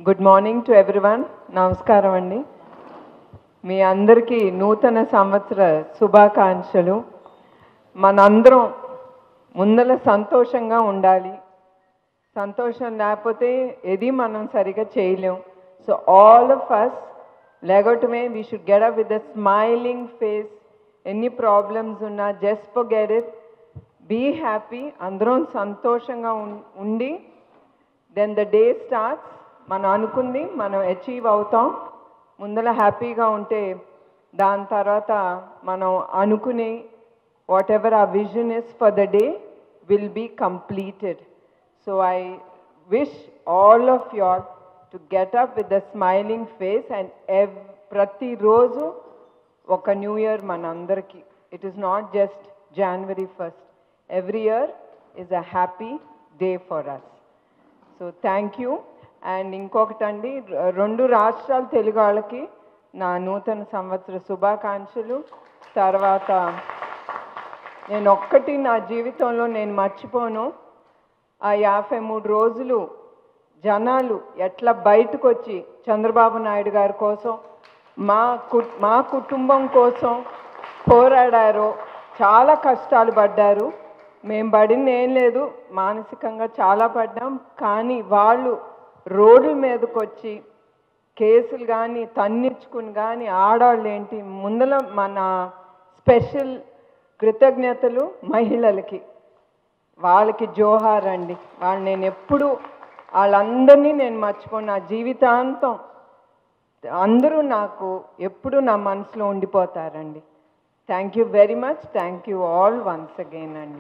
Good morning to everyone. నమస్కారం అండి. మీ అందరికీ నూతన సంవత్సర శుభాకాంక్షలు. మనందరం ముందల సంతోషంగా ఉండాలి. సంతోషం లేకపోతే ఏది మనం సరిగా చేయలేం. సో ఆల్ ఆఫ్ అస్ లేగటమే we should get up with a smiling face. ఎన్ని ప్రాబ్లమ్స్ ఉన్నా just forget it, be happy. అందరం సంతోషంగా ఉండి దెన్ ద డే స్టార్ట్స్. మనం అనుకుంది మనం అచీవ్ అవుతాం. ముందర హ్యాపీగా ఉంటే దాని తర్వాత మనం అనుకునే వాట్ ఎవర్ ఆ vision is for the day will be completed. So I wish all of you all to get up with the smiling face and ప్రతిరోజు ఒక న్యూ ఇయర్ మనందరికీ. It is not just January 1st. Every year is a happy day for us. So thank you. And ఇంకొకటండి, 2 రాష్ట్రాల తెలుగు వాళ్ళకి నా నూతన సంవత్సర శుభాకాంక్షలు. తర్వాత నేను ఒక్కటి నా జీవితంలో నేను మర్చిపోను. ఆ 53 రోజులు జనాలు ఎట్లా బయటకు వచ్చి చంద్రబాబు నాయుడు గారి కోసం, మా కుటుంబం కోసం పోరాడారో. చాలా కష్టాలు పడ్డారు. మేము పడింది ఏం లేదు, మానసికంగా చాలా పడ్డాం. కానీ వాళ్ళు రోడ్ల మీదకి వచ్చి కేసులు కానీ తన్నించుకుని కానీ ఆడవాళ్ళు ఏంటి ముందల మన స్పెషల్ కృతజ్ఞతలు మహిళలకి. వాళ్ళకి జోహార్ అండి. వాళ్ళు నేను ఎప్పుడు వాళ్ళందరినీ నేను మర్చిపోను. నా జీవితాంతం అందరూ నాకు ఎప్పుడు నా మనసులో ఉండిపోతారండి. Thank you very much. Thank you all once again అండి.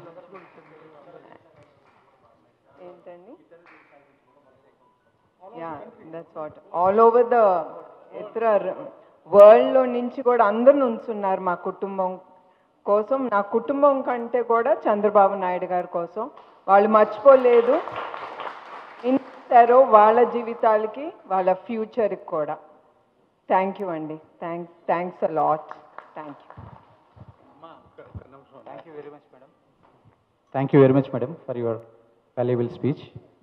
ఏంటండి? Yeah, that's what. All over the ఇతర వరల్డ్లో నుంచి కూడా అందరూ ఉంచున్నారు మా కుటుంబం కోసం. నా కుటుంబం కంటే కూడా చంద్రబాబు నాయుడు గారి కోసం. వాళ్ళు మర్చిపోలేదు. ఇన్సారో వాళ్ళ జీవితాలకి, వాళ్ళ ఫ్యూచర్కి కూడా. థ్యాంక్ యూ అండి. Thanks a lot. Thank you. Thank you very much, madam, for your valuable speech.